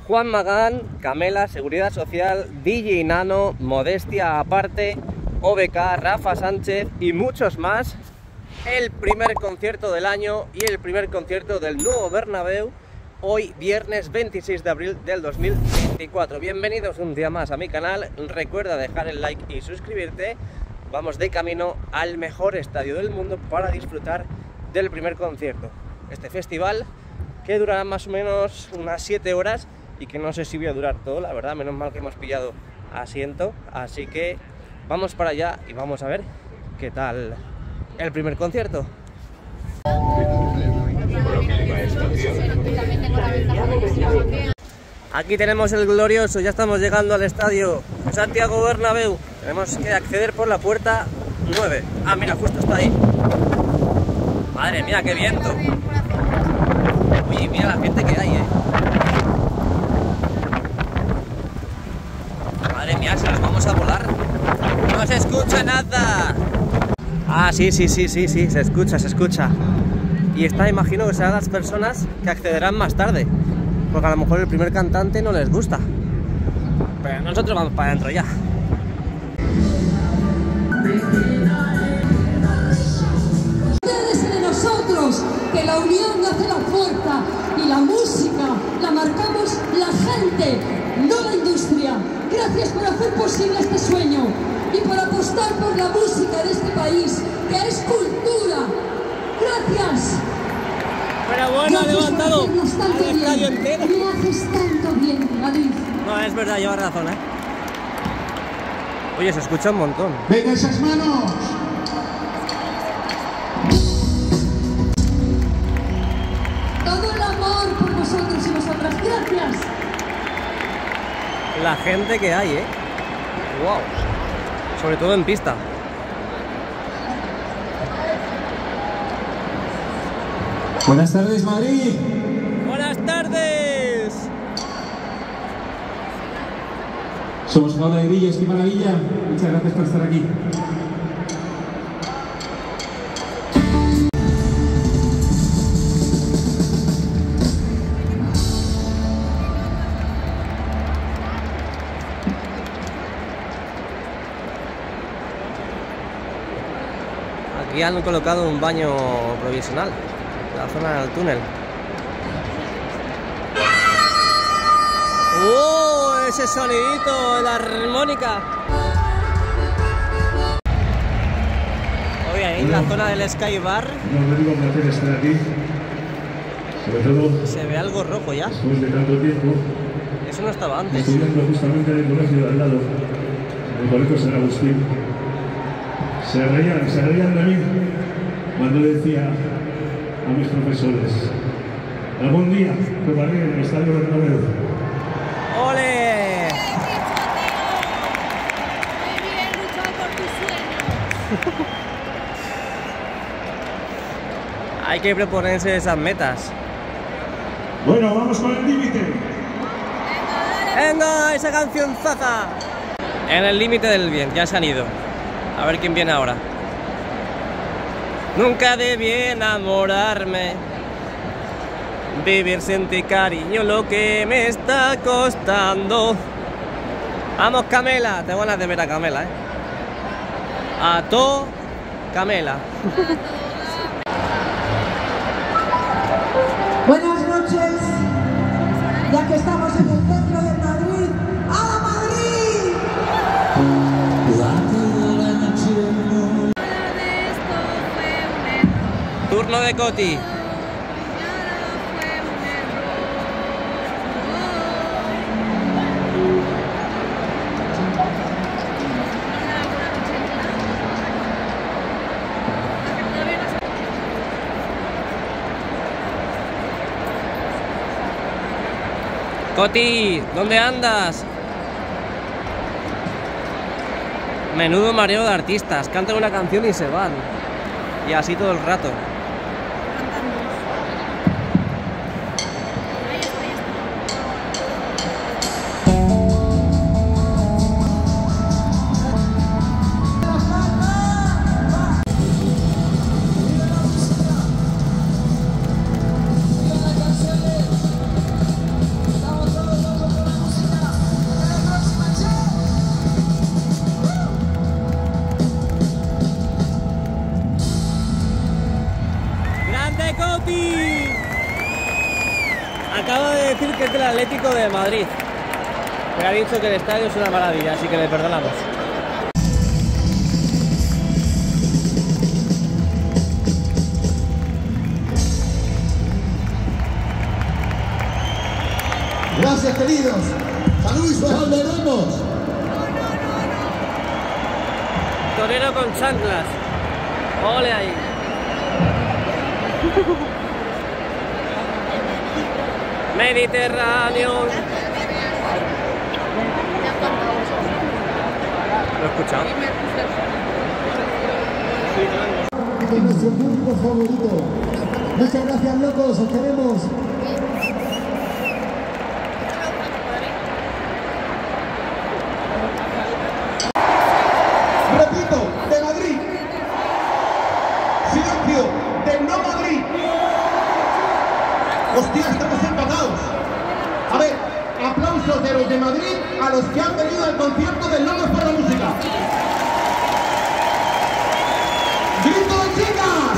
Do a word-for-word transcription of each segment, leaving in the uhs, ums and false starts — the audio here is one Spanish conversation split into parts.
Juan Magán, Camela, Seguridad Social, D J Nano, Modestia Aparte, O B K, Rafa Sánchez y muchos más. El primer concierto del año y el primer concierto del nuevo Bernabéu, hoy viernes veintiséis de abril del dos mil veinticuatro. Bienvenidos un día más a mi canal, recuerda dejar el like y suscribirte. Vamos de camino al mejor estadio del mundo para disfrutar del primer concierto. Este festival que durará más o menos unas siete horas y que no sé si voy a durar todo, la verdad, menos mal que hemos pillado asiento. Así que vamos para allá y vamos a ver qué tal el primer concierto. Aquí tenemos el glorioso, ya estamos llegando al estadio Santiago Bernabéu. Tenemos que acceder por la puerta nueve. Ah, mira, justo está ahí. Madre mía, qué viento. Uy, mira la gente que hay, eh. Madre mía, se nos vamos a volar. No se escucha nada. Ah, sí, sí, sí, sí, sí, se escucha, se escucha. Y está, imagino que serán las personas que accederán más tarde, porque a lo mejor el primer cantante no les gusta. Pero nosotros vamos para adentro ya. Ustedes de nosotros, que la unión hace la fuerza y la música la marcamos la gente, no la industria. Gracias por hacer posible este sueño y por apostar por la música de este país, que es cultura. Gracias. Pero bueno, ha levantado al estadio entero. Me haces tanto bien, Madrid. No, es verdad, lleva razón, ¿eh? Oye, se escucha un montón. ¡Venga esas manos! Todo el amor por vosotros y vosotras. Gracias. La gente que hay, ¿eh? Wow. Sobre todo en pista. Buenas tardes, Madrid. Buenas tardes. Somos Jaula de Grillos, qué maravilla. Muchas gracias por estar aquí. Aquí han colocado un baño provisional en la zona del túnel. ¡Oh! Ese sonidito de la armónica. Hoy ahí en la zona del Sky Bar No, digo placer estar aquí, sobre todo se ve algo rojo ya. después de tanto tiempo, Eso no estaba antes. estudiando justamente en el colegio de al lado, en el colegio San Agustín. Se reían, se reían de mí cuando decía a mis profesores: algún día tocaré en el estadio Bernabéu. ¡Ole! Muy bien, luchado por tus sueños. Hay que proponerse esas metas. Bueno, vamos con el límite. ¡Venga, esa canción zaza! En el límite del bien, ya se han ido. A ver quién viene ahora. Nunca debí enamorarme, vivir sin ti, cariño, lo que me está costando. Vamos, Camela, te van a ver a Camela, ¿eh? A to Camela. Buenas noches, ya que estamos en el centro de Madrid. ¡A la Madrid! Turno de Coti. Coti, ¿dónde andas? Menudo mareo de artistas, cantan una canción y se van. Y así todo el rato. decir que es del Atlético de Madrid. Pero ha dicho que el estadio es una maravilla, así que le perdonamos. Gracias, queridos. Salud y suerte. ¡Volveremos! Torero con chanclas. Ole ahí. Mediterráneo. ¿Lo he escuchado? De nuestro público favorito. Muchas gracias, locos. Os queremos. Repito, de Madrid. Silencio, de no Madrid. Hostia, estamos empatados. A ver, aplausos de los de Madrid a los que han venido al concierto del Locos por la Música. ¡Grito de chicas!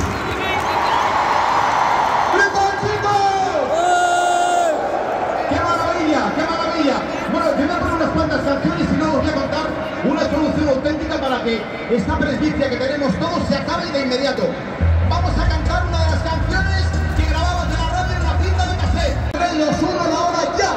¡Grito de chicos! ¡Qué maravilla! ¡Qué maravilla! Bueno, yo voy a poner unas cuantas canciones y luego os voy a contar una solución auténtica para que esta presbicia que tenemos todos se acabe de inmediato. Vamos a cantar una de las canciones que grabamos en la radio en la cinta de cassette. tres, dos, uno, la hora ya.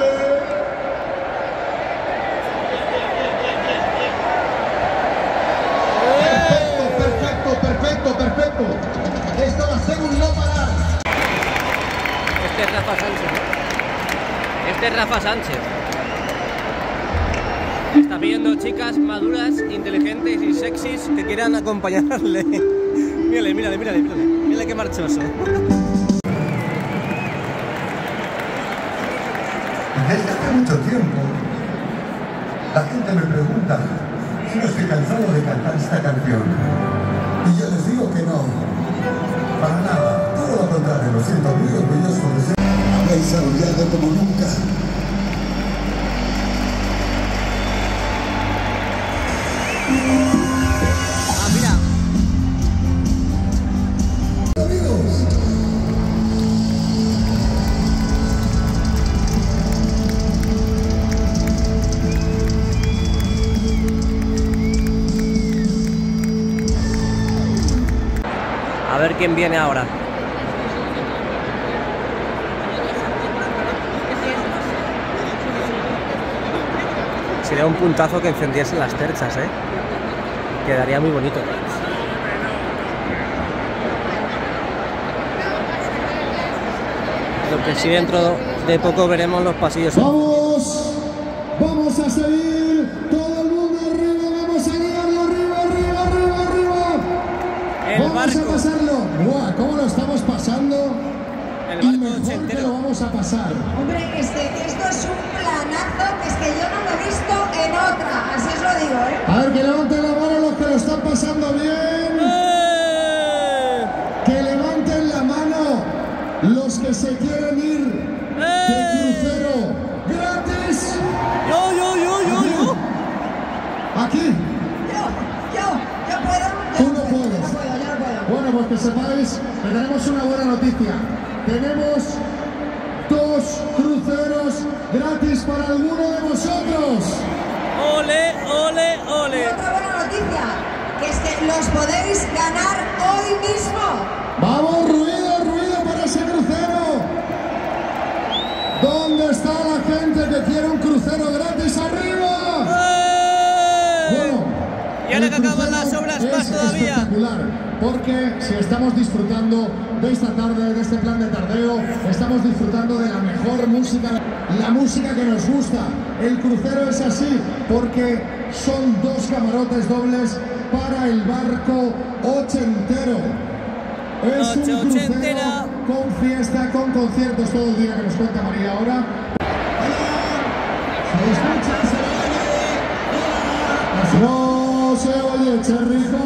Perfecto, perfecto, perfecto, perfecto. Esto va a ser un no parar. Este es Rafa Sánchez. Este es Rafa Sánchez. Está pidiendo chicas maduras, inteligentes y sexys que quieran acompañarle. Mírale, mírale, mírale, mírale. Mírale qué marchoso. Desde hace mucho tiempo, la gente me pregunta si no estoy cansado de cantar esta canción. Y yo les digo que no, para nada, todo lo contrario, lo siento muy orgulloso de ser. Habéis aullado como nunca. Ah, mira. Amigos. A ver quién viene ahora. Sería un puntazo que encendiesen las terchas, ¿eh? Quedaría muy bonito. Lo que sí, dentro de poco veremos los pasillos. Vamos, vamos a seguir. Todo el mundo arriba, vamos a liarlo arriba, arriba, arriba, arriba. El vamos barco. a pasarlo. Buah, ¿cómo lo estamos pasando? El Y barco mejor que ochentero. lo vamos a pasar. Hombre, es que esto es un planazo que es que yo no lo he visto en otra, así os lo digo, ¿eh? A ver, que levanten la mano los que lo están pasando bien. ¡Eh! Que levanten la mano los que se quieren ir de crucero gratis. Yo, yo, yo, yo, yo. Aquí. Yo, yo, yo puedo, yo Tú no puedo, puedes. yo puedo, yo puedo. Bueno, pues que sepáis que tenemos una buena noticia. Tenemos dos cruceros gratis para alguno de vosotros. Ole, ole, Y ole. otra buena noticia, que es que los podéis ganar hoy mismo. Vamos, ruido, ruido para ese crucero. ¿Dónde está la gente que quiere un crucero gratis arriba? ¡Eh! Bueno, Y ahora el que acaban crucero las obras es más todavía. espectacular, porque si estamos disfrutando de esta tarde, de este plan de tardeo, estamos disfrutando de la mejor música, la música que nos gusta. El crucero es así porque son dos camarotes dobles para el barco ochentero. Es Noche un crucero ochentera. con fiesta, con conciertos todo el día, que nos cuenta María ahora. ¿Se escucha? ¿Se oye? No se oye, Cherrico.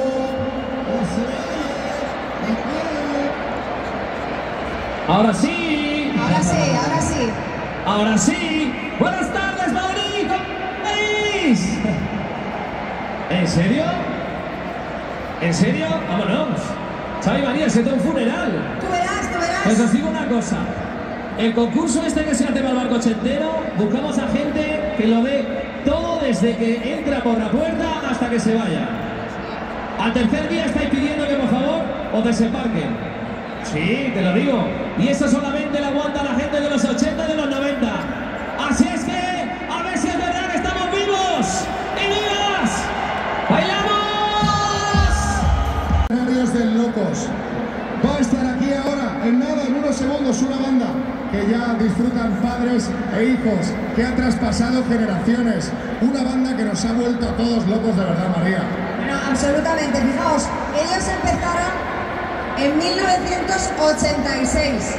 Ahora sí, Ahora sí, ahora sí. ahora sí. Buenas tardes, Madrid. ¿Cómo estáis? ¿En serio? ¿En serio? Vámonos. Xavi María, se te un funeral. Tú verás, tú Pues verás. os digo una cosa. el concurso este que se hace para el barco ochentero, buscamos a gente que lo ve todo desde que entra por la puerta hasta que se vaya. Al tercer día estáis pidiendo que por favor os desembarquen. Sí, te lo digo. Y eso solamente lo aguanta la gente de los ochenta y de los noventa. Así es que, a ver si es verdad que estamos vivos y vivas. ¡Bailamos! Nervios del Locos. Va a estar aquí ahora, en nada, en unos segundos, una banda que ya disfrutan padres e hijos, que ha traspasado generaciones. Una banda que nos ha vuelto a todos locos de verdad, María. Bueno, absolutamente. Fijaos, ellos empezaron en mil novecientos ochenta y seis.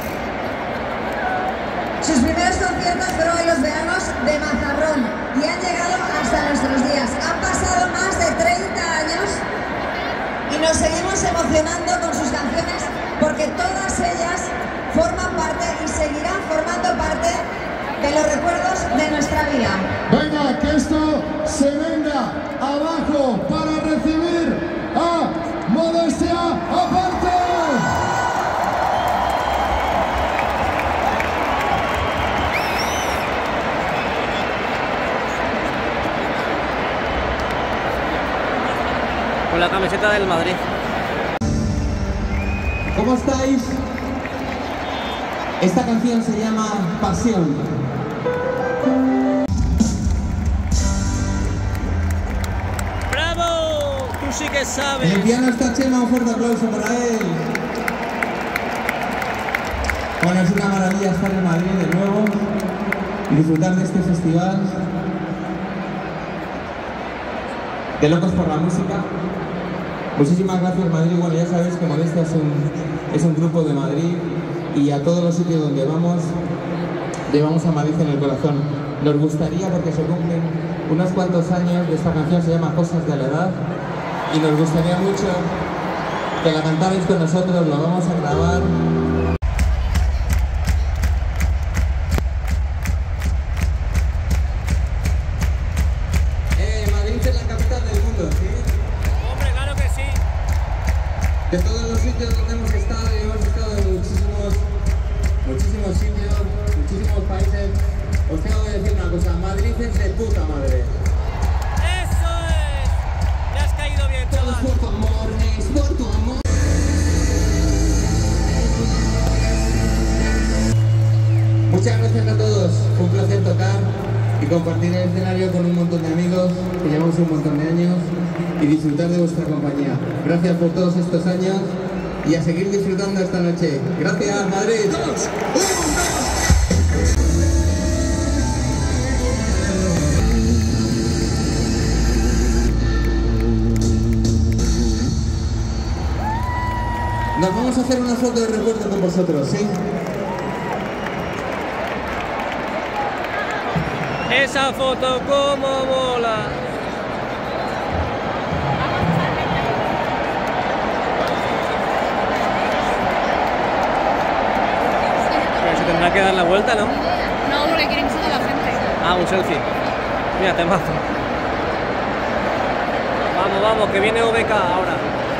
Sus primeros conciertos fueron en los veranos de Mazarrón y han llegado hasta nuestros días. Han pasado más de treinta años y nos seguimos emocionando con sus canciones porque todas ellas forman parte y seguirán formando parte de los recuerdos de nuestra vida. Venga, que esto se venga abajo para recibir a Modestia Aparte. Con la camiseta del Madrid. ¿Cómo estáis? Esta canción se llama Pasión. ¡Bravo! Tú sí que sabes. En el piano está Chema, un fuerte aplauso para él. Bueno, es una maravilla estar en Madrid de nuevo y disfrutar de este festival de Locos por la Música. Muchísimas gracias, Madrid. Bueno, ya sabéis que Modestia es un, es un grupo de Madrid y a todos los sitios donde vamos, llevamos a Madrid en el corazón. Nos gustaría, porque se cumplen unos cuantos años de esta canción, se llama Cosas de la Edad, y nos gustaría mucho que la cantarais con nosotros, lo vamos a grabar. De todos los sitios donde hemos estado, y hemos estado en muchísimos, muchísimos sitios, muchísimos países, os tengo que decir una cosa, Madrid es de puta madre. ¡Eso es! Le has caído bien, Todo chaval. es por tu amor, es por tu amor. Muchas gracias a todos, fue un placer tocar y compartir el escenario con un montón de amigos que llevamos un montón de años y disfrutar de vuestra compañía. Gracias por todos estos años y a seguir disfrutando esta noche. Gracias, Madrid. ¡Dos! Nos vamos a hacer una foto de recuerdo con vosotros, ¿sí? Esa foto como mola. Pero se tendrá que dar la vuelta, ¿no? No, porque quieren que salga la gente. Ah, un selfie. Mira, te mazo. Vamos, vamos, que viene O B K ahora.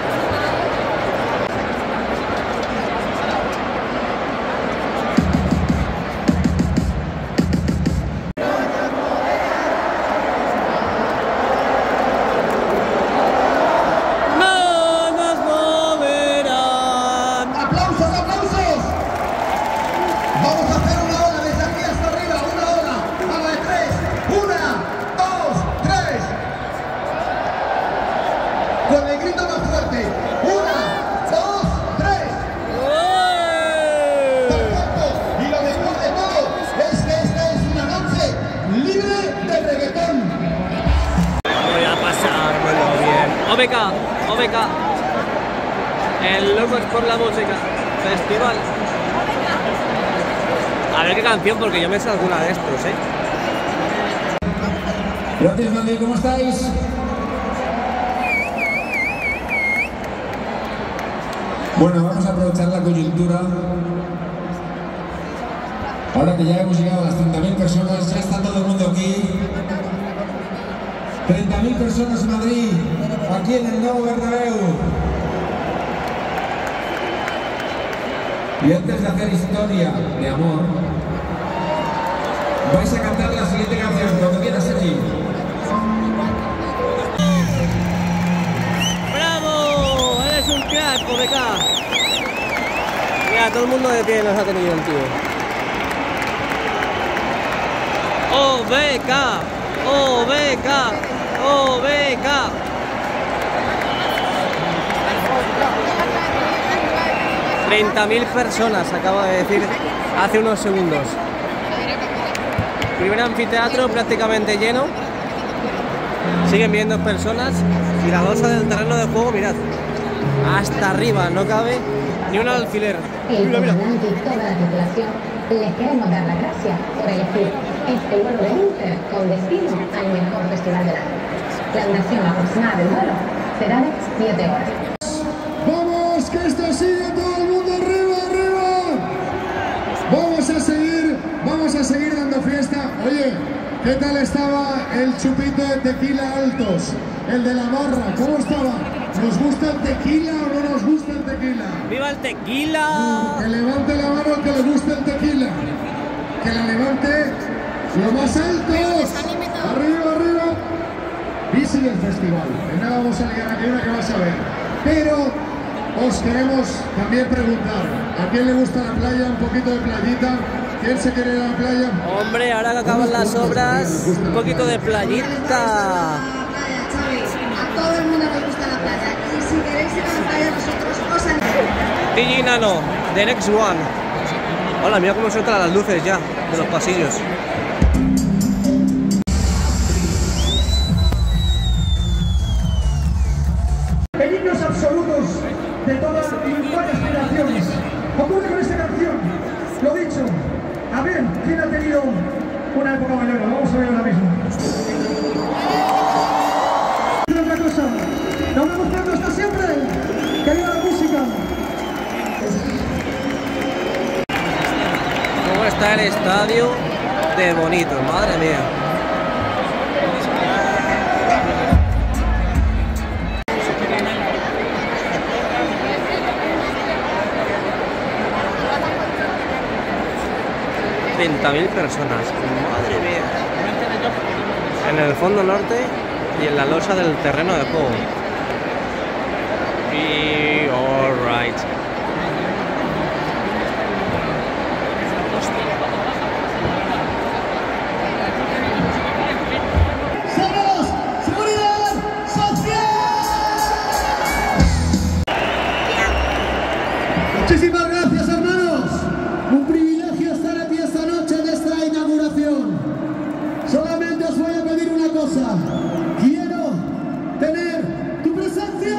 Con el grito más fuerte. Una, dos, tres. Perfecto. Y lo mejor de todo es que esta es una noche libre de reggaetón. Voy a pasármelo bien. O B K, O B K. El Locos por la Música Festival. A ver qué canción, porque yo me sé alguna de estos, ¿eh? Gracias, Madrid, ¿cómo estáis? Bueno, vamos a aprovechar la coyuntura. Ahora que ya hemos llegado a las treinta mil personas, ya está todo el mundo aquí. treinta mil personas en Madrid, aquí en el nuevo Bernabéu. Y antes de hacer historia de amor, vais a cantar la siguiente canción, cuando quieras allí. ¡Bravo! ¡Eres un crack, O B K! Mira, todo el mundo de pie nos ha tenido el tío. O B K, O B K, O B K. treinta mil personas, acaba de decir hace unos segundos. Primer anfiteatro prácticamente lleno. Siguen viendo personas y la losa del terreno de juego, mirad, hasta arriba, no cabe ni un alfiler. Mira, mira. Toda la tripulación les queremos dar las gracias por elegir este vuelo de Inter con destino al mejor festival del año. La duración aproximada del vuelo será de siete horas. ¡Vamos, que esto sigue todo el mundo arriba, arriba! Vamos a seguir, vamos a seguir dando fiesta. Oye, ¿qué tal estaba el chupito de tequila Altos? El de la barra, ¿cómo estaba? ¿Nos gusta el tequila o no nos gusta el tequila? ¡Viva el tequila! Que levante la mano el que le guste el tequila. Que la levante lo más alto. Arriba, arriba. Y sigue el festival. En nada vamos a ligar aquí una que vas a ver. Pero os queremos también preguntar, ¿a quién le gusta la playa? Un poquito de playita. ¿Quién se quiere ir a la playa? Hombre, ahora que acaban las obras, un poquito de playita. A todo el mundo nos gusta la playa. Y si queréis ir a la playa, nosotros os animamos. D J Nano, The Next One. Hola, mira cómo sueltan las luces ya de los pasillos. Peligros absolutos de todas y varias generaciones. Ocurre con esta canción, lo dicho. A ver, ¿quién ha tenido una época mayor? Vamos a ver ahora mismo. Otra cosa, ¿no me gustando hasta siempre? ¡Que viva la música! ¿Cómo está el estadio de bonito? Madre mía. treinta mil personas, madre mía. En el fondo norte y en la losa del terreno de juego. Y alright. ¡Seguros! ¡Seguridad! ¡Social! Muchísimas gracias, hermanos. Un privilegio estar aquí esta noche en esta inauguración. Solamente os voy a pedir una cosa. Quiero tener tu presencia.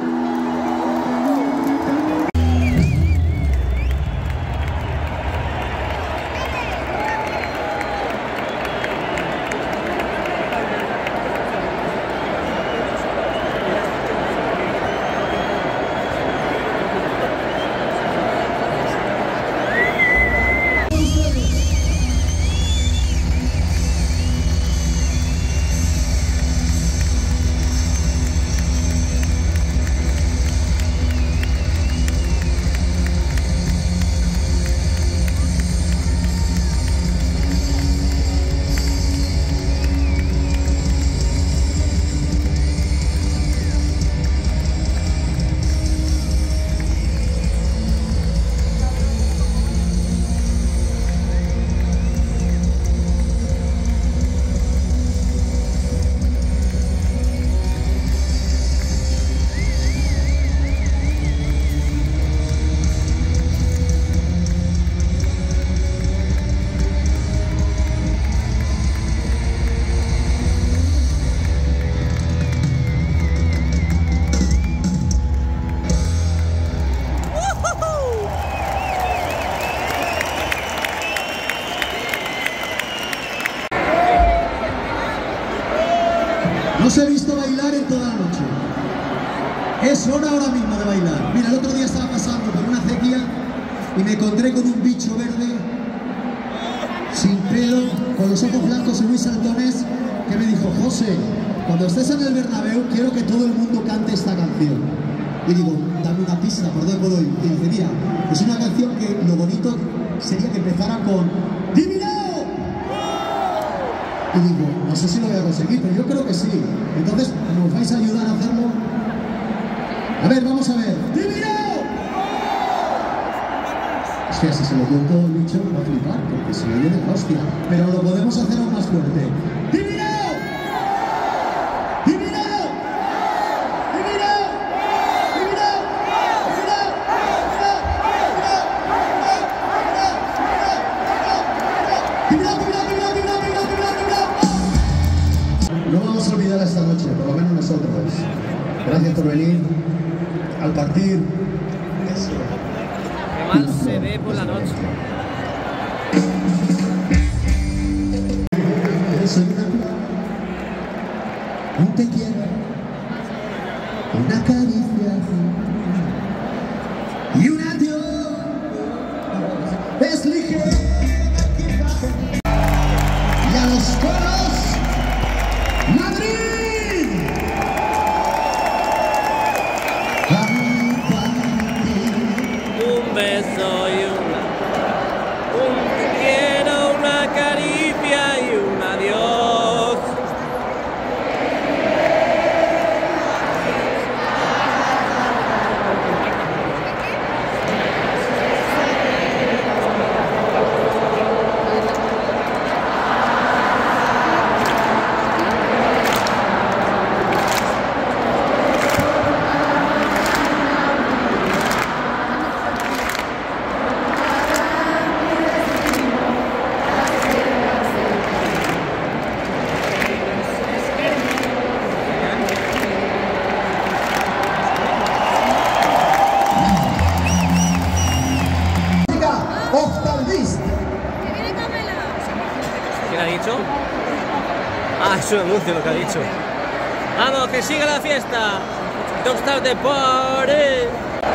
Os he visto bailar en toda la noche. Es hora ahora mismo de bailar. Mira, el otro día estaba pasando por una acequia y me encontré con un bicho verde, sin pelo, con los ojos blancos y muy saltones, que me dijo: José, cuando estés en el Bernabéu quiero que todo el mundo cante esta canción. Y digo, dame una pista, ¿por dónde puedo ir? Y dice, mira, es una canción que lo bonito sería que empezara con ¡Dímelo! Y digo, no sé si lo voy a conseguir, pero yo creo que sí. Entonces, ¿nos vais a ayudar a hacerlo? A ver, vamos a ver. ¡Divino! Es que si se lo cuento el bicho va a flipar, porque se lo oye de la hostia. Pero lo podemos hacer aún más fuerte. ¡Divino! ¡Divino! ¡Divino! ¡Divino! No vamos a olvidar esta noche, por lo menos nosotros. Gracias por venir al partir. Eso. ¿Qué más se ve por la noche? Soy una flor, un te quiero, una caricia y un adiós. Es ligera y a los coros, Madrid. Un beso y una, un te quiero, una caricia y un adiós. ¿Quién ha dicho? Ah, es un anuncio lo que ha dicho. ¡Vamos, que siga la fiesta! ¡Don't start the party!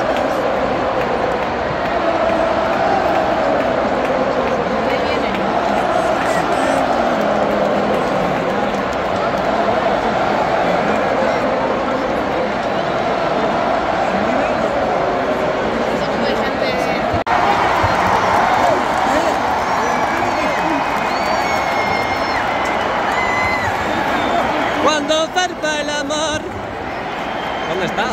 Cuando zarpa el amor. ¿Dónde está?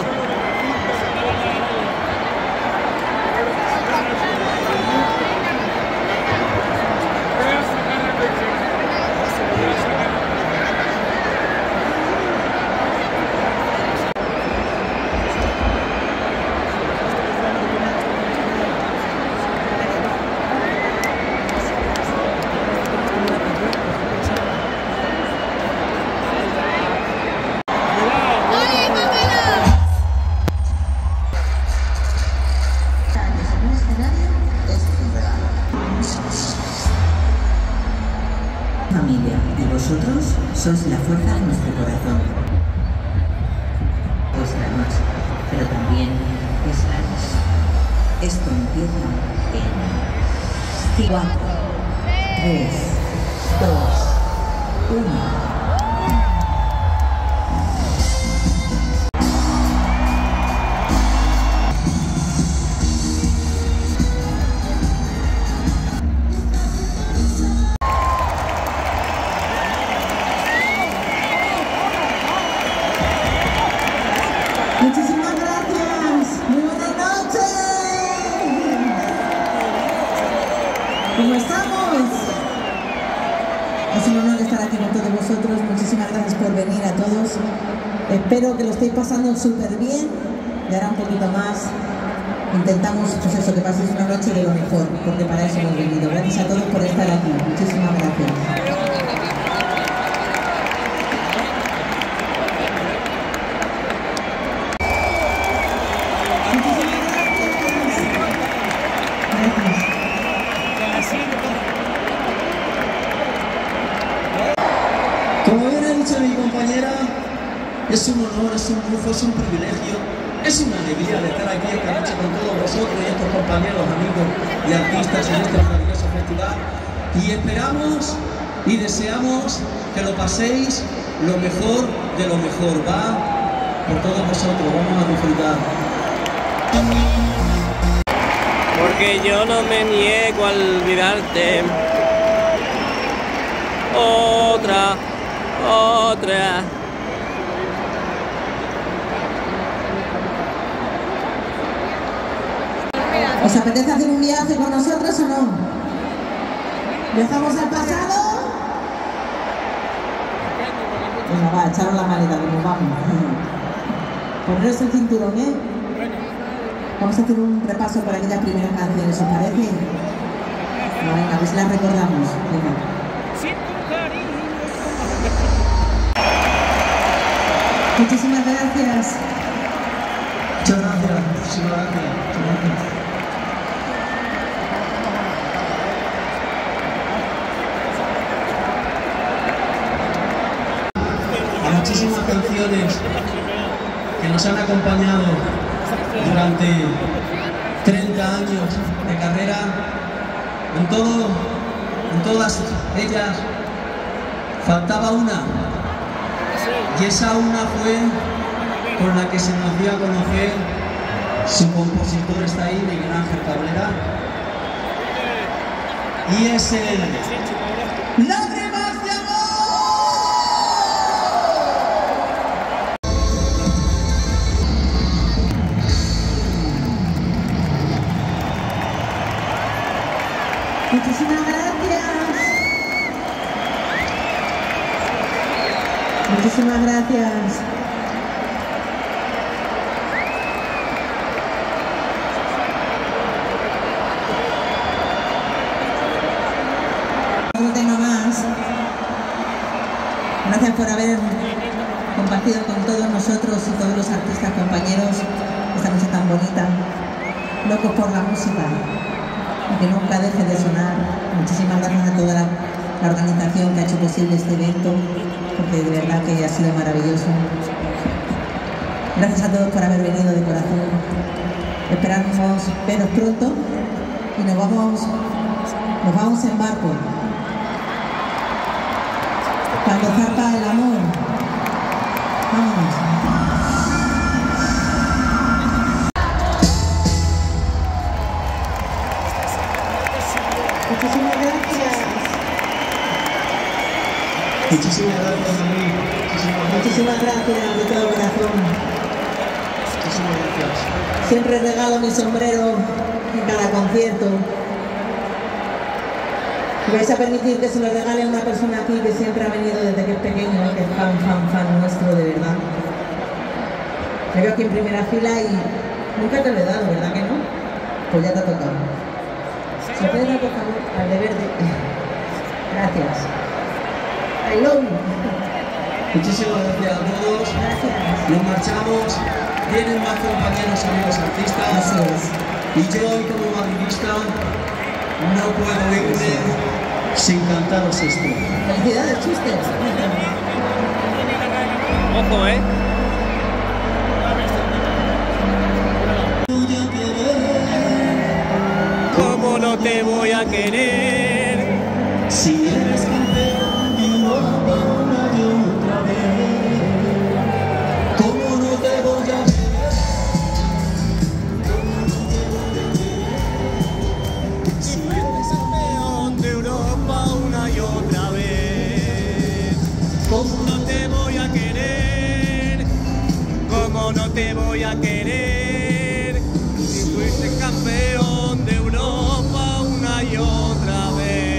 Familia, y vosotros sois la fuerza de nuestro corazón. Es la noche, pero también es la noche. Esto empieza en cuatro, tres, dos, uno. Muchísimas gracias. Muy buenas noches. ¿Cómo estamos? Es un honor estar aquí con todos vosotros. Muchísimas gracias por venir a todos. Espero que lo estéis pasando súper bien. Y ahora un poquito más. Intentamos, pues eso, que paséis una noche de lo mejor, porque para eso hemos venido. Gracias a todos por estar aquí. Muchísimas gracias. Como bien ha dicho mi compañera, es un honor, es un lujo, es un privilegio, es una alegría de estar aquí esta noche con todos vosotros y estos compañeros, amigos y artistas en este maravilloso festival. Y esperamos y deseamos que lo paséis lo mejor de lo mejor. Va por todos vosotros, vamos a disfrutar. Porque yo no me niego a olvidarte. Oh, otra, otra. ¿Os apetece hacer un viaje con nosotros o no? ¿Viajamos al pasado? Venga, va, echaros la maleta, que nos vamos. Poneros el cinturón, ¿eh? Vamos a hacer un repaso por aquellas primeras canciones, ¿os parece? No, venga, a ver si las recordamos. Venga. Muchísimas gracias. Muchas gracias, muchísimas gracias. Muchas gracias. Muchísimas canciones que nos han acompañado durante treinta años de carrera. En todo, en todas ellas faltaba una, y esa una fue con la que se nos dio a conocer su compositor. Está ahí, Miguel Ángel Cabrera, y es el Lágrimas de Amor. Muchísimas gracias. Muchísimas gracias. No tengo más. Gracias por haber compartido con todos nosotros y todos los artistas compañeros esta noche tan bonita. Locos por la música. Que nunca deje de sonar. Muchísimas gracias a toda la, la organización que ha hecho posible este evento, porque de verdad que ha sido maravilloso. Gracias a todos por haber venido de corazón. Esperamos veros pronto y nos vamos, nos vamos en barco. Cuando zarpa el amor. Vámonos. Muchísimas gracias. Muchísimas gracias a mí. Muchísimas gracias de todo corazón. Muchísimas gracias. Siempre regalo mi sombrero en cada concierto. Y vais a permitir que se lo regale a una persona aquí que siempre ha venido desde que es pequeño, ¿eh? Que es fan, fan, fan nuestro, de verdad. Me veo aquí en primera fila y nunca te lo he dado, ¿verdad que no? Pues ya te ha tocado. ¿Se puede dar, por favor, al de verde? Gracias. I love you. Muchísimas gracias a todos. Gracias. Nos marchamos. Vienen más compañeros, amigos artistas. Así es. Y yo hoy como madridista no puedo irme sin cantaros esto. Felicidades, chistes. Ojo, ¿eh? ¿Cómo no te voy a querer? Si eres campeón de Europa una y otra vez, ¿cómo no te voy a querer? Si eres campeón de Europa una y otra vez, ¿cómo no te voy a querer? ¿Cómo no te voy a querer? Si fuiste campeón de Europa una y otra vez.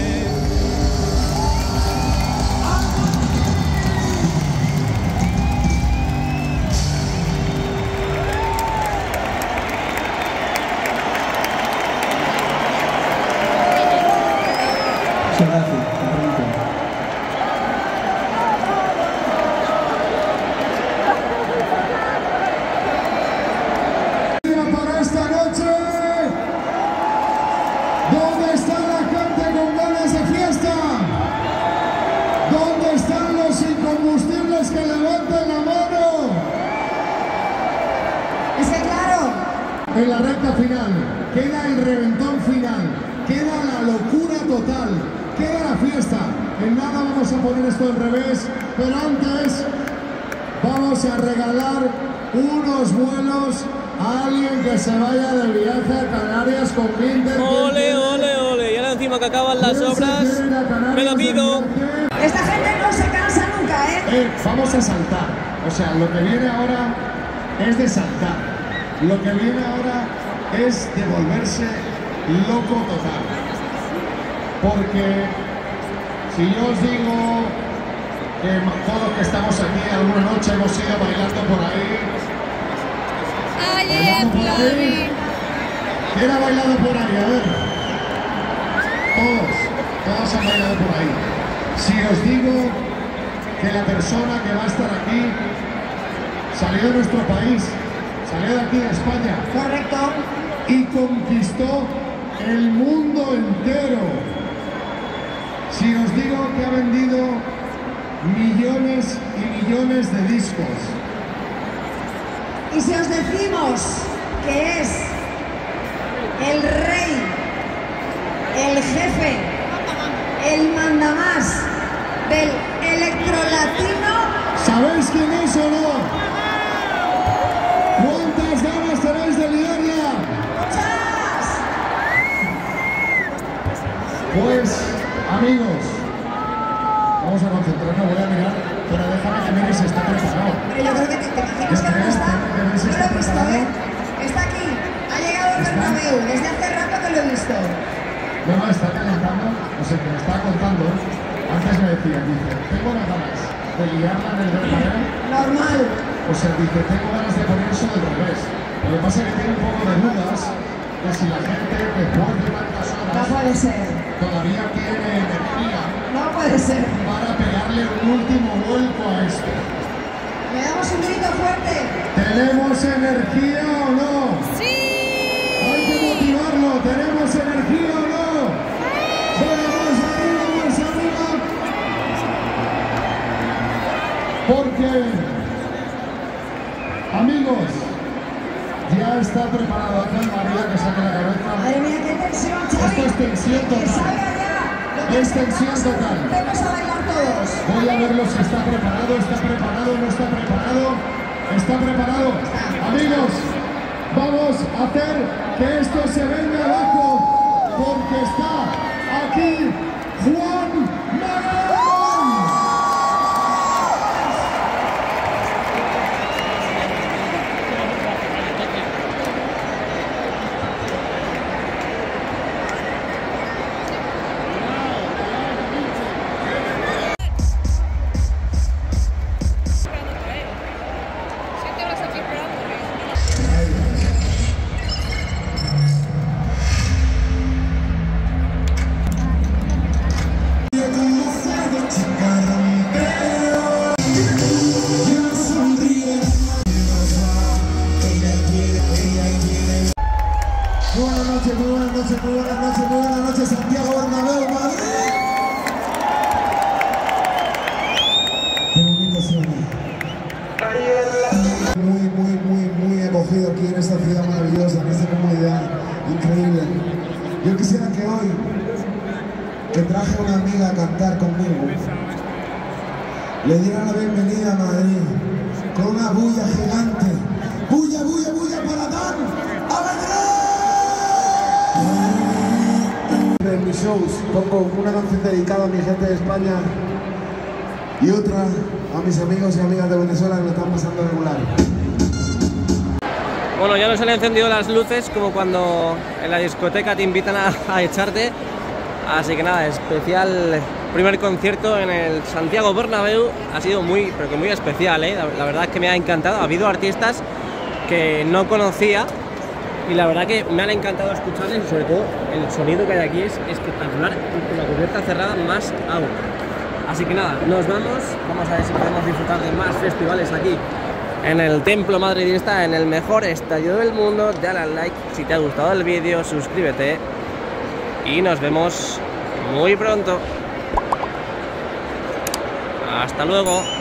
Muchas gracias. Para esta noche, ¿dónde está la gente con ganas de fiesta? ¿Dónde están los incombustibles que levanten la mano? Es que claro, En la recta final, queda el reventón final, queda la locura total, queda la fiesta. En nada vamos a poner esto al revés, pero antes vamos a regalar unos vuelos a alguien que se vaya de viaje a Canarias con Winter. Ole, ole, ole. Y ahora encima que acaban las obras, me lo pido. esta gente Eh, vamos a saltar. O sea, lo que viene ahora es de saltar. Lo que viene ahora es de volverse loco total. Porque si yo os digo que todos que estamos aquí alguna noche hemos ido bailando por ahí. Bailando por ahí. ¿Quién ha bailado por ahí? A ver. Todos. Todos han bailado por ahí. Si os digo que la persona que va a estar aquí salió de nuestro país, salió de aquí de España. Correcto. Y conquistó el mundo entero. Si os digo que ha vendido millones y millones de discos. Y si os decimos que es el rey, el jefe, el mandamás del electrolatino. ¿Sabéis quién es o no? ¿Cuántas ganas tenéis de liarla? ¡Muchas! Pues, amigos, vamos a concentrarnos, voy a mirar, pero déjame que mire si está preparado. Pero yo creo que te, te imaginas que no está. No lo he visto, ¿eh? Está aquí. Ha llegado al Bernabéu. Desde hace rato que lo he visto. No, no, está calentando. O sea, que me estaba contando. Antes me decía, dice, tengo unas ganas de liarla en el Bernabéu. Normal. O sea, dice, tengo ganas de poner eso del revés. Lo que pasa es que tiene un poco de dudas de si la gente, después de tantas horas, no puede ser, todavía tiene energía. No puede ser. Para pegarle un último vuelco a esto. ¿Le damos un grito fuerte? ¿Tenemos energía o no? ¡Sí! Hay que motivarlo. ¿Tenemos energía o no? ¡Vamos arriba, vamos arriba! Porque, amigos, ya está preparado Ángel María, que saque la cabeza. Madre mía, qué tensión, Xavi. Esto es tensión total. Que salga ya. Es tensión total. Vamos a bailar todos. Voy a verlo si está preparado, está preparado, no está preparado. Está preparado. Amigos, vamos a hacer que esto se venga abajo, porque está aquí Juan Magán. Buenas noches, muy buenas noches, muy buenas noches, muy buenas noches, Santiago Bernabéu, Madrid. Qué bonito suena. Muy, muy, muy, muy acogido aquí en esta ciudad maravillosa, en esta comunidad increíble. Yo quisiera que hoy, que traje a una amiga a cantar conmigo, le diera la bienvenida a Madrid con una bulla gigante. ¡Bulla, bulla, bulla para Dan! ¡A Madrid! En mis shows pongo una canción dedicada a mi gente de España y otra a mis amigos y amigas de Venezuela que lo están pasando regular. Bueno, ya nos han encendido las luces como cuando en la discoteca te invitan a, a echarte. Así que nada, especial primer concierto en el Santiago Bernabéu. Ha sido muy, pero que muy especial, ¿eh? La, la verdad es que me ha encantado. Ha habido artistas que no conocía y la verdad que me han encantado escucharles, y sobre todo el sonido que hay aquí es espectacular y con la cubierta cerrada más aún. Así que nada, nos vamos. Vamos a ver si podemos disfrutar de más festivales aquí en el Templo Madridista, en el mejor estadio del mundo. Dale al like si te ha gustado el vídeo, suscríbete y nos vemos muy pronto. Hasta luego.